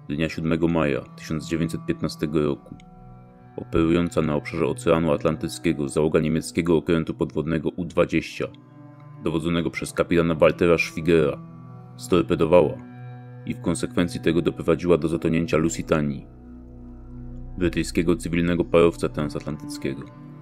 dnia 7 maja 1915 roku, operująca na obszarze Oceanu Atlantyckiego załoga niemieckiego okrętu podwodnego U-20, dowodzonego przez kapitana Waltera Schwiegera, storpedowała i w konsekwencji tego doprowadziła do zatonięcia Lusitanii, brytyjskiego cywilnego parowca transatlantyckiego.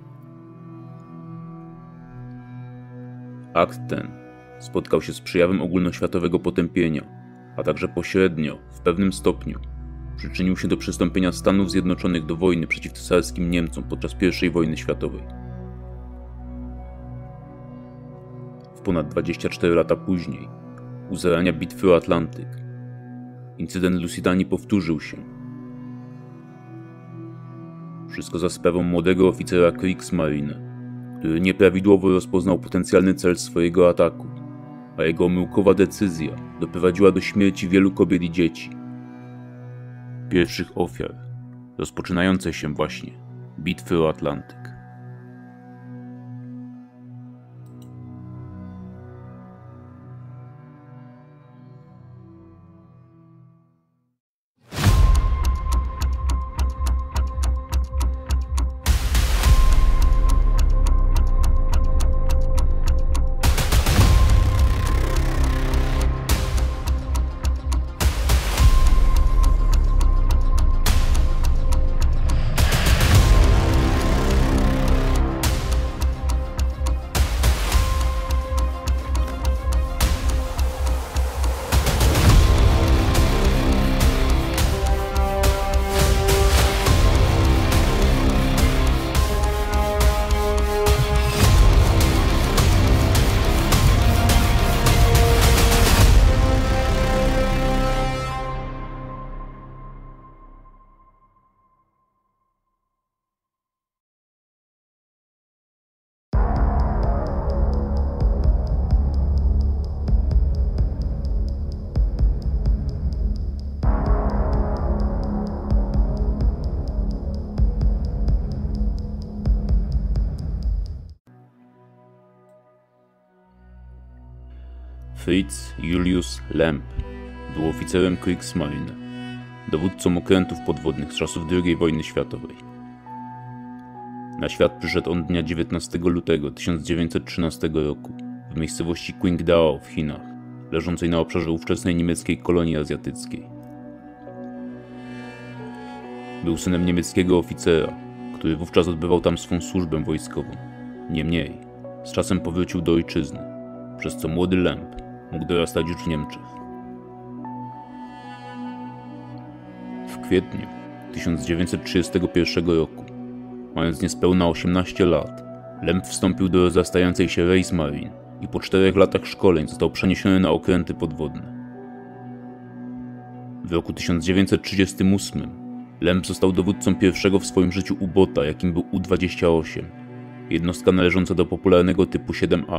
Akt ten spotkał się z przejawem ogólnoświatowego potępienia, a także pośrednio, w pewnym stopniu, przyczynił się do przystąpienia Stanów Zjednoczonych do wojny przeciw cesarskim Niemcom podczas I wojny światowej. W ponad 24 lata później, u zarania bitwy o Atlantyk, incydent Lusitanii powtórzył się. Wszystko za sprawą młodego oficera Kriegsmarine, który nieprawidłowo rozpoznał potencjalny cel swojego ataku, a jego omyłkowa decyzja doprowadziła do śmierci wielu kobiet i dzieci. Pierwszych ofiar rozpoczynającej się właśnie bitwy o Atlantyk. Fritz Julius Lemp był oficerem Kriegsmarine, dowódcą okrętów podwodnych z czasów II wojny światowej. Na świat przyszedł on dnia 19 lutego 1913 roku w miejscowości Qingdao w Chinach, leżącej na obszarze ówczesnej niemieckiej kolonii azjatyckiej. Był synem niemieckiego oficera, który wówczas odbywał tam swą służbę wojskową. Niemniej, z czasem powrócił do ojczyzny, przez co młody Lemp mógł dorastać już w Niemczech. W kwietniu 1931 roku, mając niespełna 18 lat, Lemp wstąpił do rozrastającej się Reichsmarine i po 4 latach szkoleń został przeniesiony na okręty podwodne. W roku 1938 Lemp został dowódcą pierwszego w swoim życiu U-bota, jakim był U-28, jednostka należąca do popularnego typu 7A.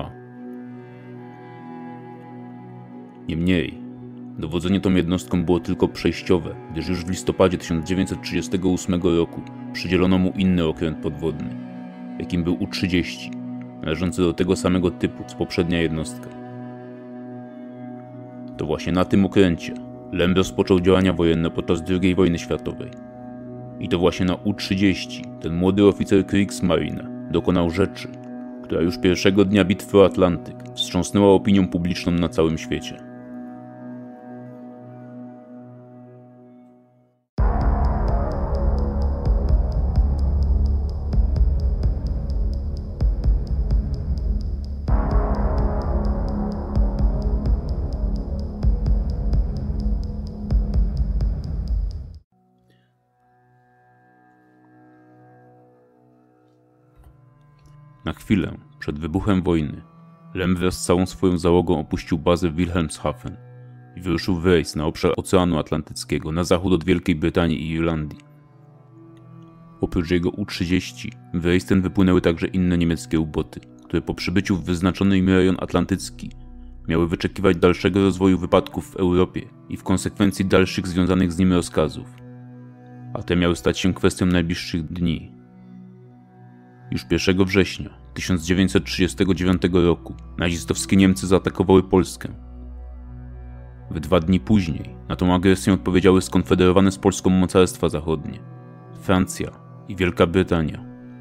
Niemniej, dowodzenie tą jednostką było tylko przejściowe, gdyż już w listopadzie 1938 roku przydzielono mu inny okręt podwodny, jakim był U-30, należący do tego samego typu co poprzednia jednostka. To właśnie na tym okręcie Lemp rozpoczął działania wojenne podczas II wojny światowej. I to właśnie na U-30 ten młody oficer Kriegsmarine dokonał rzeczy, która już pierwszego dnia bitwy o Atlantyk wstrząsnęła opinią publiczną na całym świecie. Na chwilę przed wybuchem wojny Lemp wraz z całą swoją załogą opuścił bazę w Wilhelmshaven i wyruszył w rejs na obszar Oceanu Atlantyckiego na zachód od Wielkiej Brytanii i Irlandii. Oprócz jego U-30 w rejs ten wypłynęły także inne niemieckie U-boty, które po przybyciu w wyznaczony im rejon atlantycki miały wyczekiwać dalszego rozwoju wypadków w Europie i w konsekwencji dalszych związanych z nim rozkazów, a te miały stać się kwestią najbliższych dni. Już 1 września 1939 roku nazistowskie Niemcy zaatakowały Polskę. 2 dni później na tą agresję odpowiedziały skonfederowane z Polską mocarstwa zachodnie, Francja i Wielka Brytania.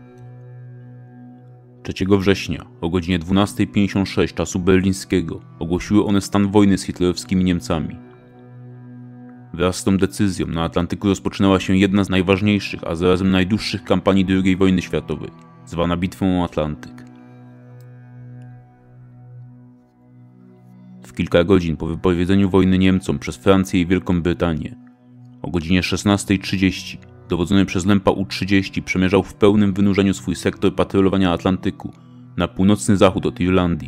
3 września o godzinie 12:56 czasu berlińskiego ogłosiły one stan wojny z hitlerowskimi Niemcami. Wraz z tą decyzją na Atlantyku rozpoczynała się jedna z najważniejszych, a zarazem najdłuższych kampanii II wojny światowej, zwana Bitwą o Atlantyk. W kilka godzin po wypowiedzeniu wojny Niemcom przez Francję i Wielką Brytanię, o godzinie 16:30 dowodzony przez Lempa U-30 przemierzał w pełnym wynurzeniu swój sektor patrolowania Atlantyku na północny zachód od Irlandii.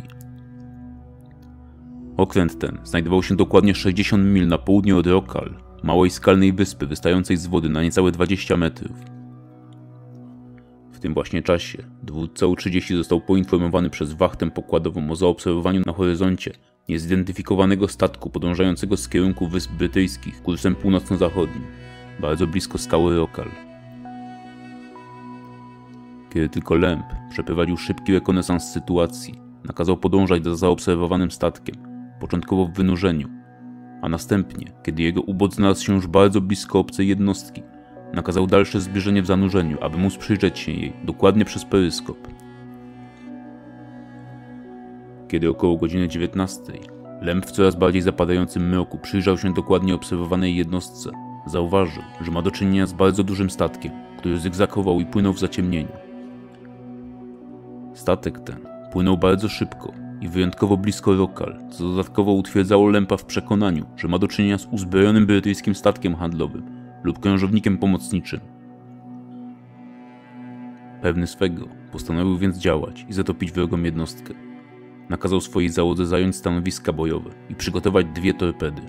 Okręt ten znajdował się dokładnie 60 mil na południe od Rockall, małej skalnej wyspy wystającej z wody na niecałe 20 metrów. W tym właśnie czasie dowódca U-30 został poinformowany przez wachtę pokładową o zaobserwowaniu na horyzoncie niezidentyfikowanego statku podążającego z kierunku Wysp Brytyjskich kursem północno-zachodnim, bardzo blisko skały Rockall. Kiedy tylko Lemp przeprowadził szybki rekonesans sytuacji, nakazał podążać za zaobserwowanym statkiem, początkowo w wynurzeniu, a następnie, kiedy jego ubot znalazł się już bardzo blisko obcej jednostki, nakazał dalsze zbliżenie w zanurzeniu, aby móc przyjrzeć się jej dokładnie przez peryskop. Kiedy około godziny 19 Lemp w coraz bardziej zapadającym mroku przyjrzał się dokładnie obserwowanej jednostce, zauważył, że ma do czynienia z bardzo dużym statkiem, który zygzakował i płynął w zaciemnieniu. Statek ten płynął bardzo szybko i wyjątkowo blisko Rockall, co dodatkowo utwierdzało Lempa w przekonaniu, że ma do czynienia z uzbrojonym brytyjskim statkiem handlowym lub krążownikiem pomocniczym. Pewny swego, postanowił więc działać i zatopić wrogą jednostkę. Nakazał swojej załodze zająć stanowiska bojowe i przygotować 2 torpedy.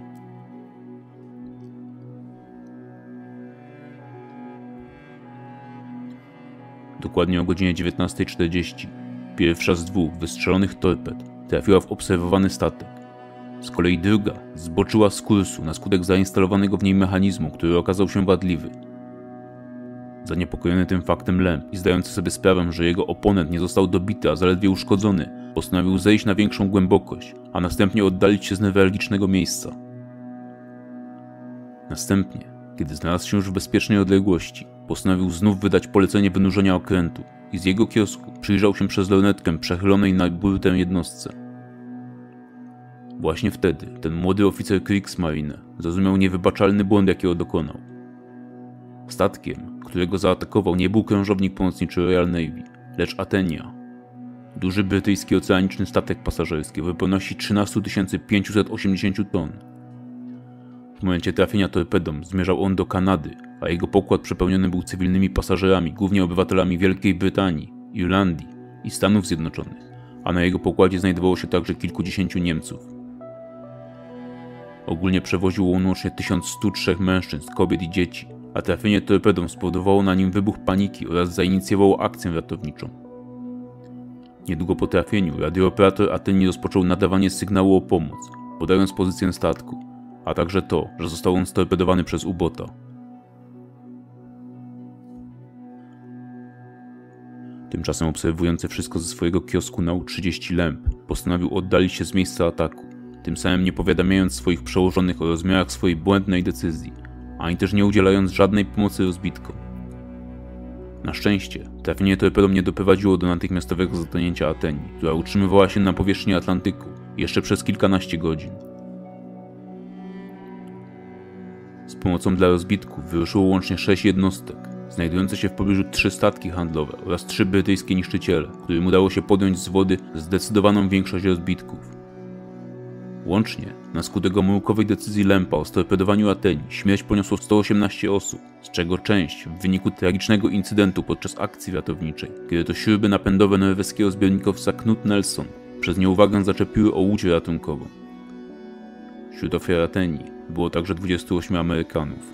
Dokładnie o godzinie 19:40 pierwsza z 2 wystrzelonych torped trafiła w obserwowany statek. Z kolei druga zboczyła z kursu na skutek zainstalowanego w niej mechanizmu, który okazał się wadliwy. Zaniepokojony tym faktem Lemp i zdający sobie sprawę, że jego oponent nie został dobity, a zaledwie uszkodzony, postanowił zejść na większą głębokość, a następnie oddalić się z newralgicznego miejsca. Następnie, kiedy znalazł się już w bezpiecznej odległości, postanowił znów wydać polecenie wynurzenia okrętu i z jego kiosku przyjrzał się przez lornetkę przechylonej na burtę jednostce. Właśnie wtedy ten młody oficer Kriegsmarine zrozumiał niewybaczalny błąd, jakiego dokonał. Statkiem, którego zaatakował, nie był krążownik pomocniczy Royal Navy, lecz Athenia. Duży brytyjski oceaniczny statek pasażerski o wyporności 13 580 ton. W momencie trafienia torpedą zmierzał on do Kanady, a jego pokład przepełniony był cywilnymi pasażerami, głównie obywatelami Wielkiej Brytanii, Irlandii i Stanów Zjednoczonych, a na jego pokładzie znajdowało się także kilkudziesięciu Niemców. Ogólnie przewoził on łącznie 1103 mężczyzn, kobiet i dzieci, a trafienie torpedą spowodowało na nim wybuch paniki oraz zainicjowało akcję ratowniczą. Niedługo po trafieniu radiooperator Athenii rozpoczął nadawanie sygnału o pomoc, podając pozycję statku, a także to, że został on storpedowany przez U-bota. Tymczasem obserwujący wszystko ze swojego kiosku na U-30 Lemp postanowił oddalić się z miejsca ataku, tym samym nie powiadamiając swoich przełożonych o rozmiarach swojej błędnej decyzji, ani też nie udzielając żadnej pomocy rozbitkom. Na szczęście trafienie torpedą nie doprowadziło do natychmiastowego zatonięcia Athenii, która utrzymywała się na powierzchni Atlantyku jeszcze przez kilkanaście godzin. Z pomocą dla rozbitków wyruszyło łącznie 6 jednostek, znajdujące się w pobliżu 3 statki handlowe oraz 3 brytyjskie niszczyciele, którym udało się podjąć z wody zdecydowaną większość rozbitków. Łącznie, na skutek omyłkowej decyzji Lempa o storpedowaniu Athenii, śmierć poniosło 118 osób, z czego część w wyniku tragicznego incydentu podczas akcji ratowniczej, kiedy to śruby napędowe norweskiego zbiornikowca Knut Nelson przez nieuwagę zaczepiły o łódź ratunkową. Wśród ofiar Athenii było także 28 Amerykanów.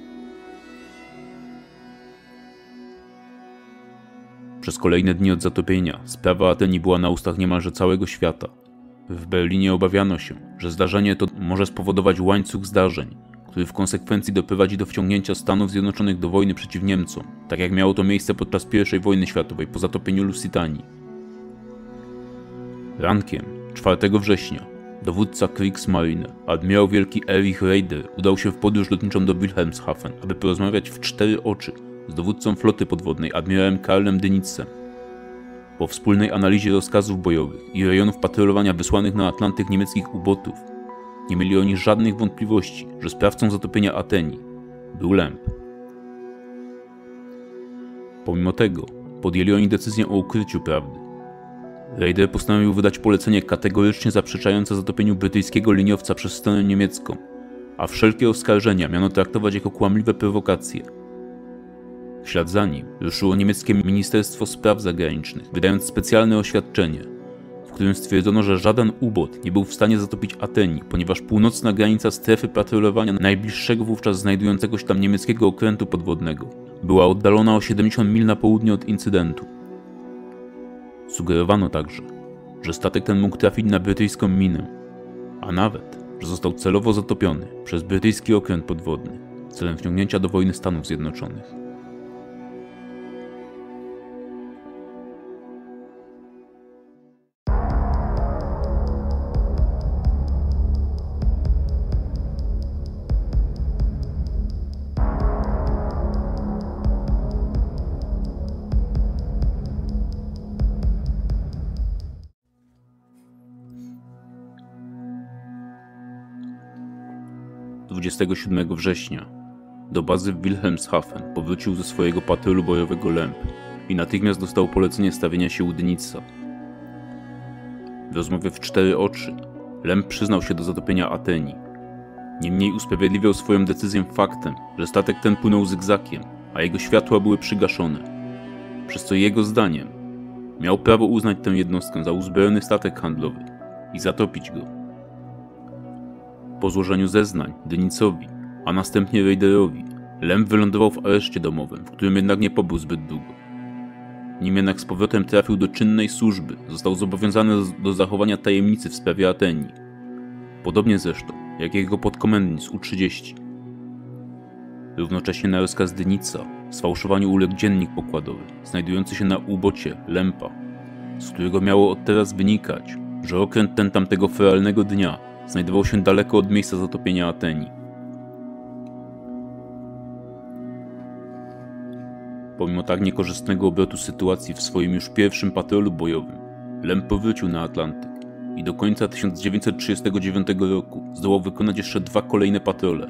Przez kolejne dni od zatopienia sprawa Athenii była na ustach niemalże całego świata. W Berlinie obawiano się, że zdarzenie to może spowodować łańcuch zdarzeń, który w konsekwencji doprowadzi do wciągnięcia Stanów Zjednoczonych do wojny przeciw Niemcom, tak jak miało to miejsce podczas I wojny światowej po zatopieniu Lusitanii. Rankiem 4 września Dowódca Kriegsmarine, admirał wielki Erich Raeder, udał się w podróż lotniczą do Wilhelmshaven, aby porozmawiać w 4 oczy z dowódcą floty podwodnej, admirałem Karlem Dönitzer. Po wspólnej analizie rozkazów bojowych i rejonów patrolowania wysłanych na Atlantyk niemieckich ubotów, nie mieli oni żadnych wątpliwości, że sprawcą zatopienia Atenii był Lemp. Pomimo tego podjęli oni decyzję o ukryciu prawdy. Raeder postanowił wydać polecenie kategorycznie zaprzeczające zatopieniu brytyjskiego liniowca przez stronę niemiecką, a wszelkie oskarżenia miano traktować jako kłamliwe prowokacje. W ślad za nim ruszyło niemieckie Ministerstwo Spraw Zagranicznych, wydając specjalne oświadczenie, w którym stwierdzono, że żaden ubot nie był w stanie zatopić Atenii, ponieważ północna granica strefy patrolowania najbliższego wówczas znajdującego się tam niemieckiego okrętu podwodnego była oddalona o 70 mil na południe od incydentu. Sugerowano także, że statek ten mógł trafić na brytyjską minę, a nawet, że został celowo zatopiony przez brytyjski okręt podwodny celem wciągnięcia do wojny Stanów Zjednoczonych. Dwudziestego 27 września do bazy w Wilhelmshaven powrócił ze swojego patrolu bojowego Lemp i natychmiast dostał polecenie stawienia się u Dönitza. W rozmowie w 4 oczy Lemp przyznał się do zatopienia Atenii. Niemniej usprawiedliwiał swoją decyzję faktem, że statek ten płynął zygzakiem, a jego światła były przygaszone, przez co jego zdaniem miał prawo uznać tę jednostkę za uzbrojony statek handlowy i zatopić go. Po złożeniu zeznań Dönitzowi, a następnie Raederowi, Lemp wylądował w areszcie domowym, w którym jednak nie pobył zbyt długo. Nim jednak z powrotem trafił do czynnej służby, został zobowiązany do zachowania tajemnicy w sprawie Atenii. Podobnie zresztą, jak jego podkomendnik z U-30. Równocześnie na rozkaz Dönitza sfałszowaniu uległ dziennik pokładowy, znajdujący się na ubocie Lempa, z którego miało od teraz wynikać, że okręt ten tamtego feralnego dnia znajdował się daleko od miejsca zatopienia Atenii. Pomimo tak niekorzystnego obrotu sytuacji w swoim już pierwszym patrolu bojowym, Lemp powrócił na Atlantyk i do końca 1939 roku zdołał wykonać jeszcze 2 kolejne patrole.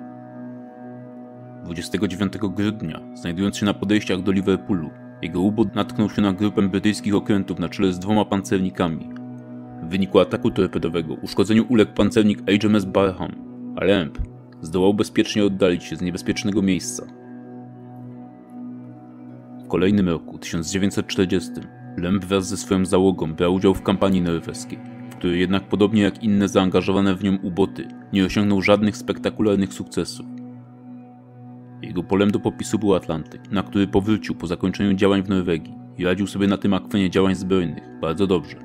29 grudnia, znajdując się na podejściach do Liverpoolu, jego ubot natknął się na grupę brytyjskich okrętów na czele z 2 pancernikami. W wyniku ataku torpedowego uszkodzeniu uległ pancernik HMS Barham, a Lemp zdołał bezpiecznie oddalić się z niebezpiecznego miejsca. W kolejnym roku, 1940, Lemp wraz ze swoją załogą brał udział w kampanii norweskiej, w której jednak podobnie jak inne zaangażowane w nią uboty, nie osiągnął żadnych spektakularnych sukcesów. Jego polem do popisu był Atlantyk, na który powrócił po zakończeniu działań w Norwegii i radził sobie na tym akwenie działań zbrojnych bardzo dobrze.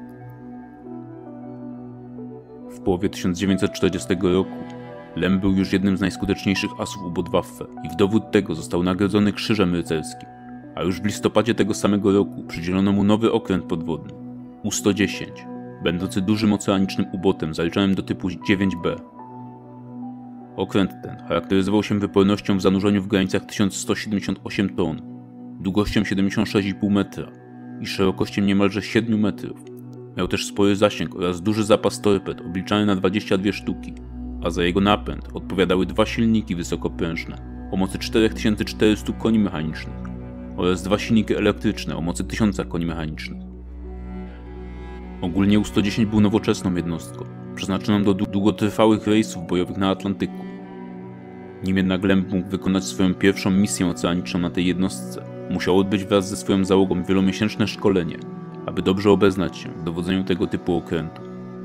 W połowie 1940 roku Lemp był już jednym z najskuteczniejszych asów Ubåtswaffe i w dowód tego został nagrodzony Krzyżem Rycerskim, a już w listopadzie tego samego roku przydzielono mu nowy okręt podwodny U-110, będący dużym oceanicznym ubotem zaliczonym do typu 9B. Okręt ten charakteryzował się wypornością w zanurzeniu w granicach 1178 ton, długością 76,5 metra i szerokością niemalże 7 metrów. Miał też spory zasięg oraz duży zapas torped obliczany na 22 sztuki, a za jego napęd odpowiadały 2 silniki wysokoprężne o mocy 4400 koni mechanicznych oraz 2 silniki elektryczne o mocy 1000 koni mechanicznych. Ogólnie U-110 był nowoczesną jednostką, przeznaczoną do długotrwałych rejsów bojowych na Atlantyku. Nim jednak Lemp mógł wykonać swoją pierwszą misję oceaniczną na tej jednostce, musiał odbyć wraz ze swoją załogą wielomiesięczne szkolenie, aby dobrze obeznać się w dowodzeniu tego typu okrętu.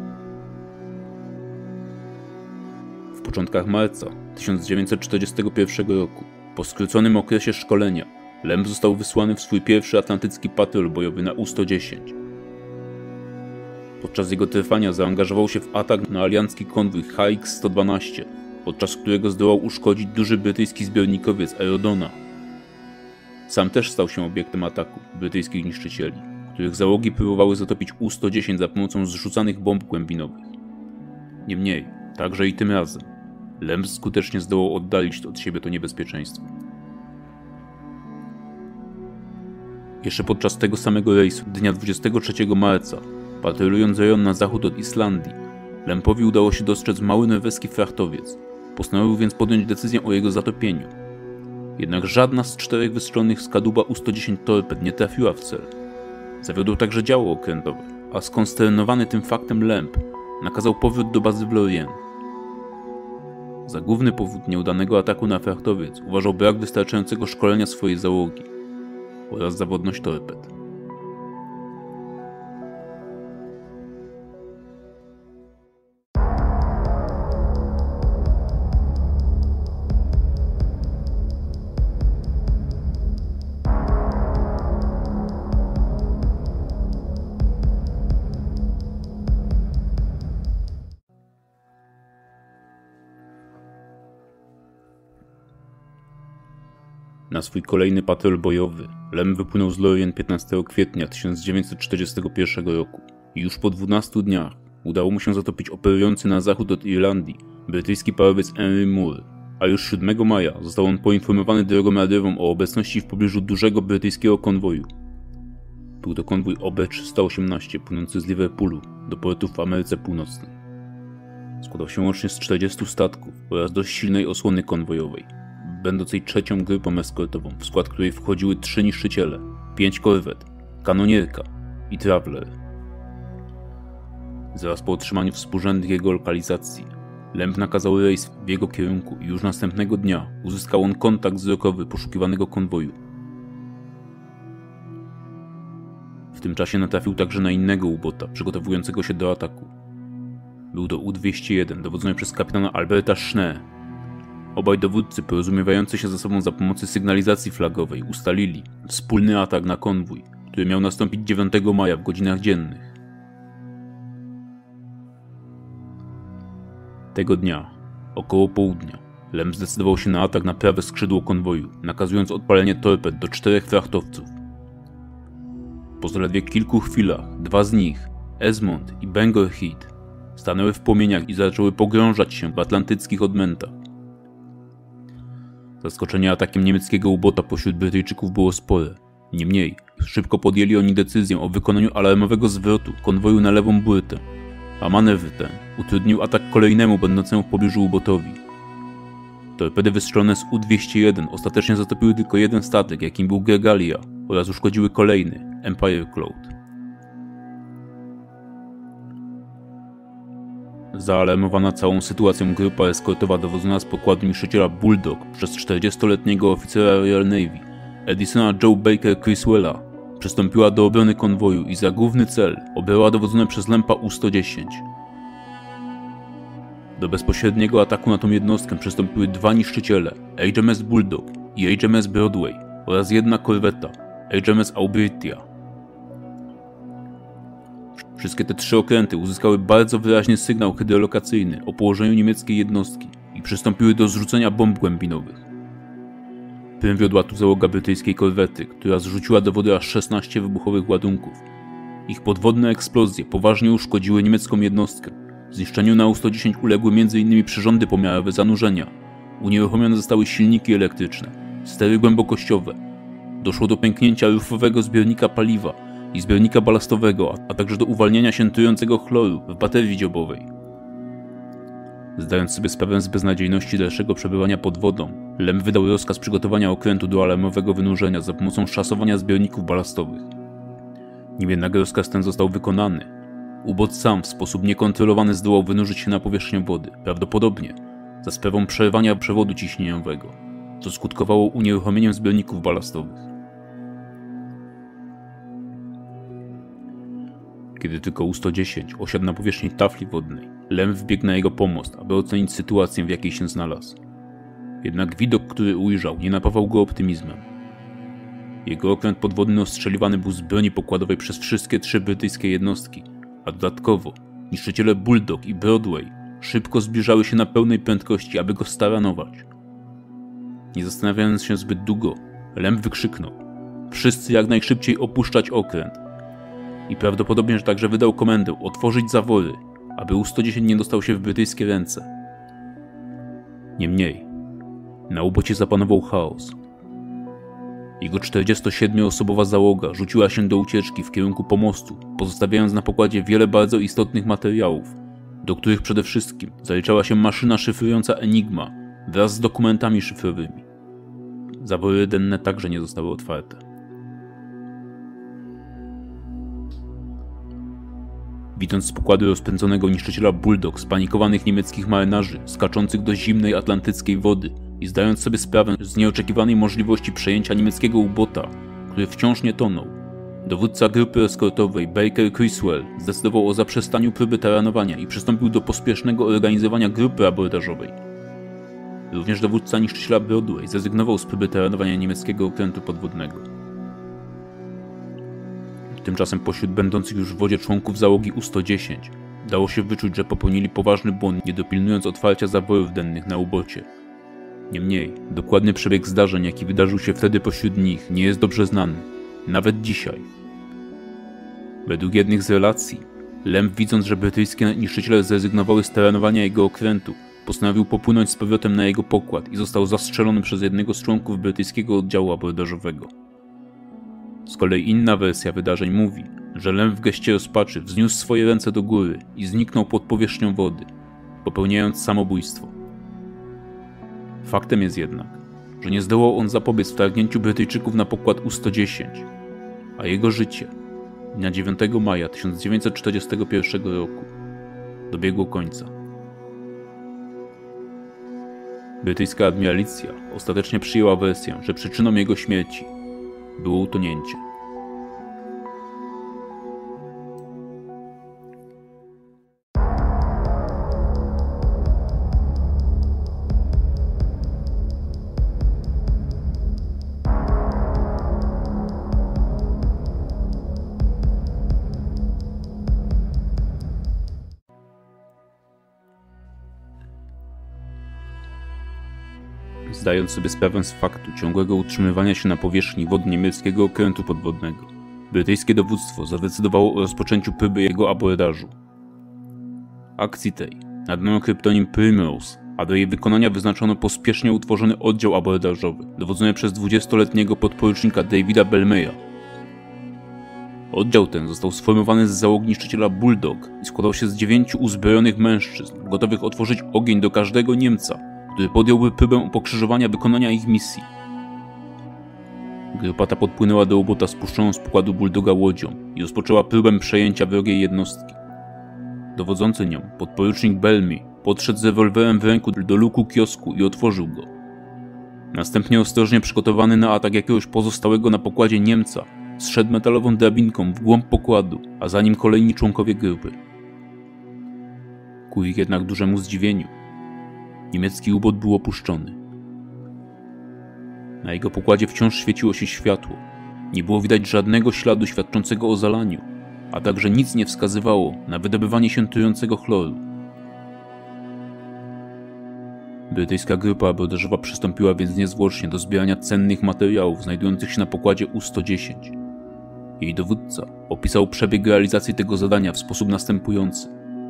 W początkach marca 1941 roku, po skróconym okresie szkolenia, Lemp został wysłany w swój pierwszy atlantycki patrol bojowy na U-110. Podczas jego trwania zaangażował się w atak na aliancki konwój HX-112, podczas którego zdołał uszkodzić duży brytyjski zbiornikowiec Aerodona. Sam też stał się obiektem ataku brytyjskich niszczycieli, których załogi próbowały zatopić U-110 za pomocą zrzucanych bomb głębinowych. Niemniej, także i tym razem, Lemp skutecznie zdołał oddalić od siebie to niebezpieczeństwo. Jeszcze podczas tego samego rejsu, dnia 23 marca, patrolując rejon na zachód od Islandii, Lempowi udało się dostrzec mały norweski frachtowiec. Postanowił więc podjąć decyzję o jego zatopieniu. Jednak żadna z 4 wystrzelonych z kadłuba U-110 torped nie trafiła w cel. Zawiodło także działo okrętowe, a skonsternowany tym faktem Lemp nakazał powrót do bazy w Lorient. Za główny powód nieudanego ataku na frachtowiec uważał brak wystarczającego szkolenia swojej załogi oraz zawodność torped. Na swój kolejny patrol bojowy Lemp wypłynął z Lorient 15 kwietnia 1941 roku i już po 12 dniach udało mu się zatopić operujący na zachód od Irlandii brytyjski parowiec Henry Moore, a już 7 maja został on poinformowany drogą radiową o obecności w pobliżu dużego brytyjskiego konwoju. Był to konwój OB-318 płynący z Liverpoolu do portów w Ameryce Północnej. Składał się łącznie z 40 statków oraz dość silnej osłony konwojowej, będącej trzecią grupą eskortową, w skład której wchodziły 3 niszczyciele, 5 korwet, kanonierka i trawler. Zaraz po otrzymaniu współrzędnych jego lokalizacji, Lemp nakazał rejs w jego kierunku i już następnego dnia uzyskał on kontakt wzrokowy poszukiwanego konwoju. W tym czasie natrafił także na innego ubota przygotowującego się do ataku. Był to U-201 dowodzony przez kapitana Alberta Schnee. Obaj dowódcy, porozumiewający się ze sobą za pomocą sygnalizacji flagowej, ustalili wspólny atak na konwój, który miał nastąpić 9 maja w godzinach dziennych. Tego dnia, około południa, Lemp zdecydował się na atak na prawe skrzydło konwoju, nakazując odpalenie torped do 4 frachtowców. Po zaledwie kilku chwilach 2 z nich, Esmond i Bangor Head, stanęły w płomieniach i zaczęły pogrążać się w atlantyckich odmętach. Zaskoczenie atakiem niemieckiego ubota pośród Brytyjczyków było spore. Niemniej, szybko podjęli oni decyzję o wykonaniu alarmowego zwrotu konwoju na lewą burtę, a manewr ten utrudnił atak kolejnemu będącemu w pobliżu ubotowi. Torpedy wystrzelone z U-201 ostatecznie zatopiły tylko jeden statek, jakim był Gregalia, oraz uszkodziły kolejny, Empire Cloud. Zaalarmowana całą sytuacją grupa eskortowa dowodzona z pokładu niszczyciela Bulldog przez 40-letniego oficera Royal Navy, Edisona Joe Baker Criswella, przystąpiła do obrony konwoju i za główny cel obrała dowodzone przez Lempa U-110. Do bezpośredniego ataku na tą jednostkę przystąpiły 2 niszczyciele, HMS Bulldog i HMS Broadway oraz jedna korweta, HMS Aubritia. Wszystkie te 3 okręty uzyskały bardzo wyraźny sygnał hydrolokacyjny o położeniu niemieckiej jednostki i przystąpiły do zrzucenia bomb głębinowych. Prym wiodła tu załoga brytyjskiej korwety, która zrzuciła do wody aż 16 wybuchowych ładunków. Ich podwodne eksplozje poważnie uszkodziły niemiecką jednostkę. Zniszczeniu na U-110 uległy m.in. przyrządy pomiarowe zanurzenia. Unieruchomione zostały silniki elektryczne, stery głębokościowe. Doszło do pęknięcia rufowego zbiornika paliwa i zbiornika balastowego, a także do uwalniania się trującego chloru w baterii dziobowej. Zdając sobie sprawę z beznadziejności dalszego przebywania pod wodą, Lemp wydał rozkaz przygotowania okrętu do alarmowego wynurzenia za pomocą szasowania zbiorników balastowych. Nim jednak rozkaz ten został wykonany, ubot sam w sposób niekontrolowany zdołał wynurzyć się na powierzchnię wody, prawdopodobnie za sprawą przerwania przewodu ciśnieniowego, co skutkowało unieruchomieniem zbiorników balastowych. Kiedy tylko U-110 osiadł na powierzchni tafli wodnej, Lemp wbiegł na jego pomost, aby ocenić sytuację, w jakiej się znalazł. Jednak widok, który ujrzał, nie napawał go optymizmem. Jego okręt podwodny ostrzeliwany był z broni pokładowej przez wszystkie 3 brytyjskie jednostki, a dodatkowo niszczyciele Bulldog i Broadway szybko zbliżały się na pełnej prędkości, aby go staranować. Nie zastanawiając się zbyt długo, Lemp wykrzyknął: wszyscy jak najszybciej opuszczać okręt. I prawdopodobnie, że także wydał komendę otworzyć zawory aby U-110 nie dostał się w brytyjskie ręce. Niemniej, na ubocie zapanował chaos. Jego 47-osobowa załoga rzuciła się do ucieczki w kierunku pomostu, pozostawiając na pokładzie wiele bardzo istotnych materiałów, do których przede wszystkim zaliczała się maszyna szyfrująca Enigma wraz z dokumentami szyfrowymi. Zawory denne także nie zostały otwarte. Widząc z pokładu rozpędzonego niszczyciela Bulldog spanikowanych niemieckich marynarzy skaczących do zimnej atlantyckiej wody i zdając sobie sprawę z nieoczekiwanej możliwości przejęcia niemieckiego ubota, który wciąż nie tonął, dowódca grupy eskortowej Baker Criswell zdecydował o zaprzestaniu próby taranowania i przystąpił do pospiesznego organizowania grupy abordażowej. Również dowódca niszczyciela Broadway zrezygnował z próby taranowania niemieckiego okrętu podwodnego. Tymczasem pośród będących już w wodzie członków załogi U-110 dało się wyczuć, że popełnili poważny błąd, nie dopilnując otwarcia zaworów dennych na ubocie. Niemniej, dokładny przebieg zdarzeń, jaki wydarzył się wtedy pośród nich, nie jest dobrze znany, nawet dzisiaj. Według jednych z relacji, Lemp, widząc, że brytyjskie niszczyciele zrezygnowały z taranowania jego okrętu, postanowił popłynąć z powrotem na jego pokład i został zastrzelony przez jednego z członków brytyjskiego oddziału abordażowego. Z kolei inna wersja wydarzeń mówi, że Lemp w geście rozpaczy wzniósł swoje ręce do góry i zniknął pod powierzchnią wody, popełniając samobójstwo. Faktem jest jednak, że nie zdołał on zapobiec wtargnięciu Brytyjczyków na pokład U-110, a jego życie dnia 9 maja 1941 roku dobiegło końca. Brytyjska admiralicja ostatecznie przyjęła wersję, że przyczyną jego śmierci było utonięcie. Zdając sobie sprawę z faktu ciągłego utrzymywania się na powierzchni wod niemieckiego okrętu podwodnego, brytyjskie dowództwo zadecydowało o rozpoczęciu próby jego abordażu. Akcji tej nadano kryptonim Primrose, a do jej wykonania wyznaczono pospiesznie utworzony oddział abordażowy, dowodzony przez 20-letniego podporucznika Davida Belmeya. Oddział ten został sformowany z załogi niszczyciela Bulldog i składał się z 9 uzbrojonych mężczyzn, gotowych otworzyć ogień do każdego Niemca, który podjąłby próbę pokrzyżowania wykonania ich misji. Grupa ta podpłynęła do ubota spuszczoną z pokładu Bulldoga łodzią i rozpoczęła próbę przejęcia wrogiej jednostki. Dowodzący nią, podporucznik Bellamy, podszedł z rewolwerem w ręku do luku kiosku i otworzył go. Następnie ostrożnie przygotowany na atak jakiegoś pozostałego na pokładzie Niemca, zszedł metalową drabinką w głąb pokładu, a za nim kolejni członkowie grupy. Ku ich jednak dużemu zdziwieniu, niemiecki ubot był opuszczony. Na jego pokładzie wciąż świeciło się światło. Nie było widać żadnego śladu świadczącego o zalaniu, a także nic nie wskazywało na wydobywanie się trującego chloru. Brytyjska grupa abordażowa przystąpiła więc niezwłocznie do zbierania cennych materiałów znajdujących się na pokładzie U-110. Jej dowódca opisał przebieg realizacji tego zadania w sposób następujący.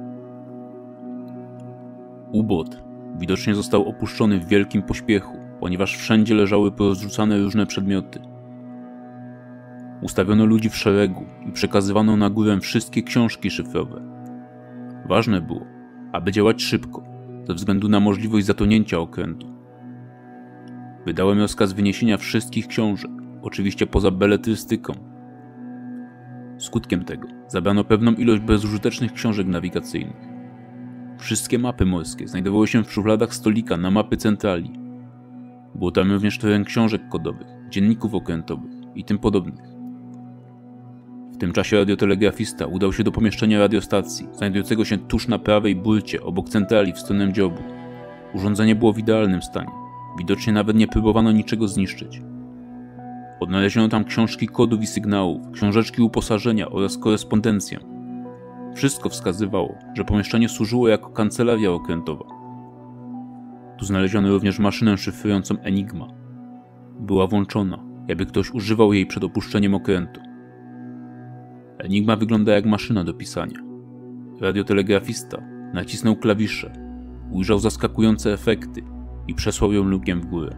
Ubot widocznie został opuszczony w wielkim pośpiechu, ponieważ wszędzie leżały porozrzucane różne przedmioty. Ustawiono ludzi w szeregu i przekazywano na górę wszystkie książki szyfrowe. Ważne było, aby działać szybko, ze względu na możliwość zatonięcia okrętu. Wydałem rozkaz wyniesienia wszystkich książek, oczywiście poza beletrystyką. Skutkiem tego zabrano pewną ilość bezużytecznych książek nawigacyjnych. Wszystkie mapy morskie znajdowały się w szufladach stolika na mapy centrali. Było tam również teren książek kodowych, dzienników okrętowych i tym podobnych. W tym czasie radiotelegrafista udał się do pomieszczenia radiostacji, znajdującego się tuż na prawej burcie obok centrali w stronę dziobu. Urządzenie było w idealnym stanie. Widocznie nawet nie próbowano niczego zniszczyć. Odnaleziono tam książki kodów i sygnałów, książeczki uposażenia oraz korespondencję. Wszystko wskazywało, że pomieszczenie służyło jako kancelaria okrętowa. Tu znaleziono również maszynę szyfrującą Enigma. Była włączona, jakby ktoś używał jej przed opuszczeniem okrętu. Enigma wygląda jak maszyna do pisania. radiotelegrafista nacisnął klawisze, ujrzał zaskakujące efekty i przesłał ją lukiem w górę.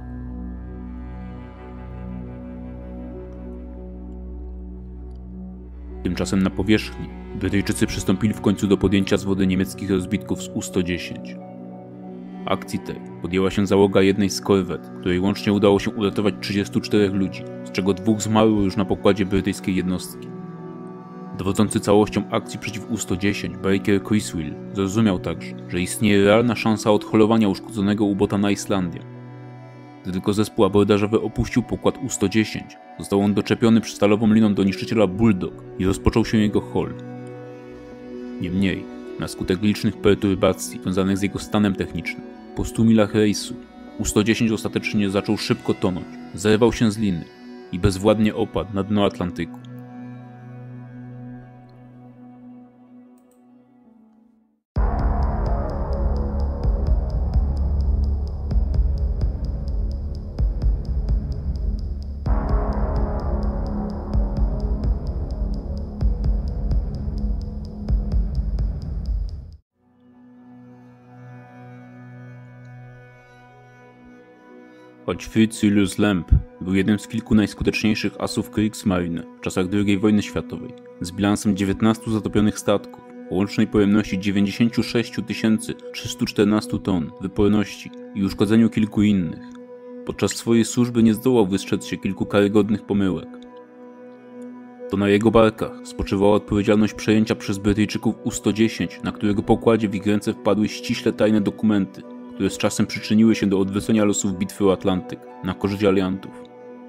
Tymczasem na powierzchni Brytyjczycy przystąpili w końcu do podjęcia z wody niemieckich rozbitków z U-110. Akcji tej podjęła się załoga jednej z korwet, której łącznie udało się uratować 34 ludzi, z czego 2 zmarło już na pokładzie brytyjskiej jednostki. Dowodzący całością akcji przeciw U-110 Baker Criswell zrozumiał także, że istnieje realna szansa odholowania uszkodzonego ubota na Islandię. Gdy tylko zespół abordażowy opuścił pokład U-110, został on doczepiony przystalową liną do niszczyciela Bulldog i rozpoczął się jego hol. Niemniej, na skutek licznych perturbacji związanych z jego stanem technicznym, po 100 milach rejsu, U-110 ostatecznie zaczął szybko tonąć, zerwał się z liny i bezwładnie opadł na dno Atlantyku. Choć Fritz Julius Lemp był jednym z kilku najskuteczniejszych asów Kriegsmarine w czasach II wojny światowej, z bilansem 19 zatopionych statków, o łącznej pojemności 96 314 ton wyporności i uszkodzeniu kilku innych, podczas swojej służby nie zdołał wystrzec się kilku karygodnych pomyłek. To na jego barkach spoczywała odpowiedzialność przejęcia przez Brytyjczyków U-110, na którego pokładzie w ich ręce wpadły ściśle tajne dokumenty, które z czasem przyczyniły się do odwrócenia losów bitwy o Atlantyk na korzyść aliantów.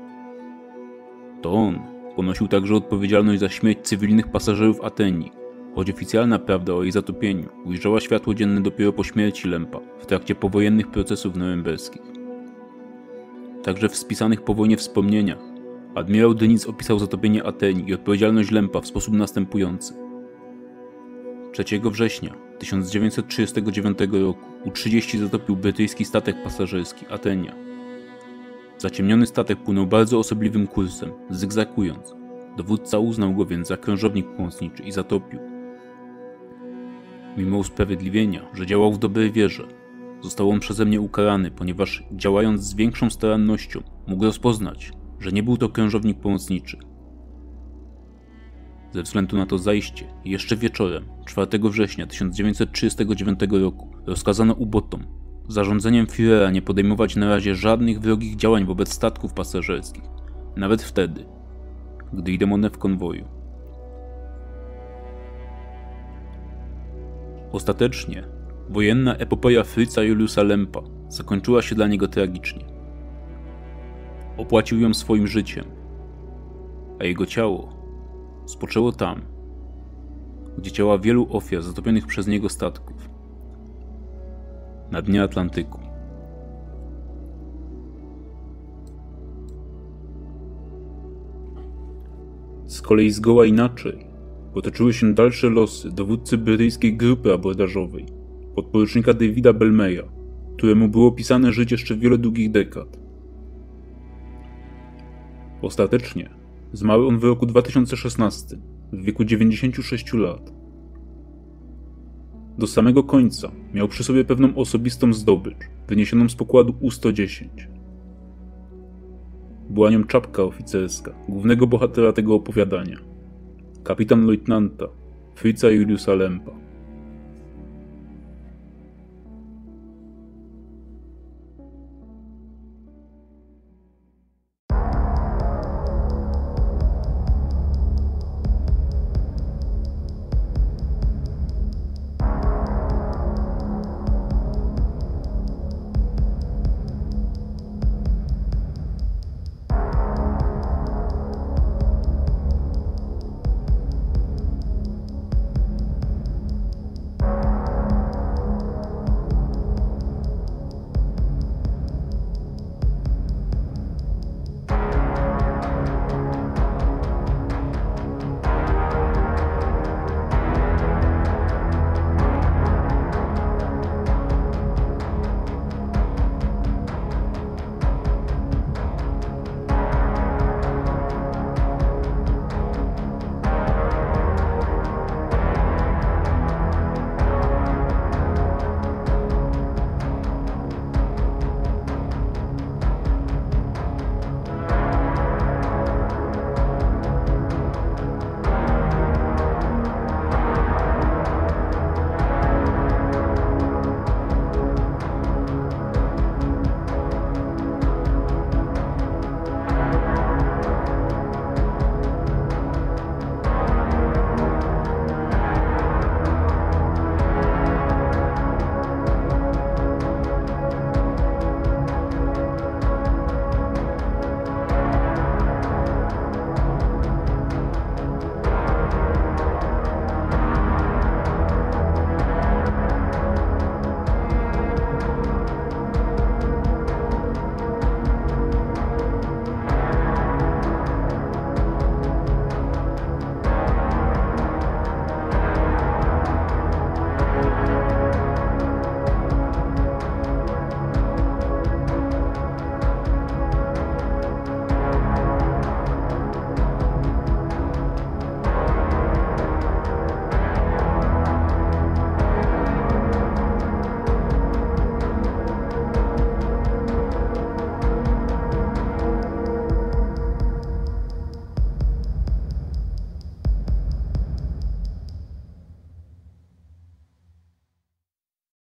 To on ponosił także odpowiedzialność za śmierć cywilnych pasażerów Atenii, choć oficjalna prawda o jej zatopieniu ujrzała światło dzienne dopiero po śmierci Lempa w trakcie powojennych procesów norymberskich. Także w spisanych po wojnie wspomnieniach admirał Dönitz opisał zatopienie Atenii i odpowiedzialność Lempa w sposób następujący. 3 września 1939 roku U-30 zatopił brytyjski statek pasażerski Atenia. Zaciemniony statek płynął bardzo osobliwym kursem, zygzakując. Dowódca uznał go więc za krążownik pomocniczy i zatopił. Mimo usprawiedliwienia, że działał w dobrej wierze, został on przeze mnie ukarany, ponieważ działając z większą starannością mógł rozpoznać, że nie był to krążownik pomocniczy. Ze względu na to zajście, jeszcze wieczorem 4 września 1939 roku rozkazano U-botom zarządzeniem Führera nie podejmować na razie żadnych wrogich działań wobec statków pasażerskich, nawet wtedy, gdy idą one w konwoju. Ostatecznie wojenna epopeja Fritza Juliusa Lempa zakończyła się dla niego tragicznie. Opłacił ją swoim życiem, a jego ciało spoczęło tam, gdzie ciała wielu ofiar zatopionych przez niego statków, na dnie Atlantyku. Z kolei zgoła inaczej potoczyły się dalsze losy dowódcy brytyjskiej grupy abordażowej, podporucznika Davida Belmeya, któremu było pisane żyć jeszcze wiele długich dekad. Ostatecznie zmarł on w roku 2016, w wieku 96 lat. Do samego końca miał przy sobie pewną osobistą zdobycz, wyniesioną z pokładu U-110. Była nią czapka oficerska głównego bohatera tego opowiadania, kapitan-lejtnanta Fritza Juliusa Lempa.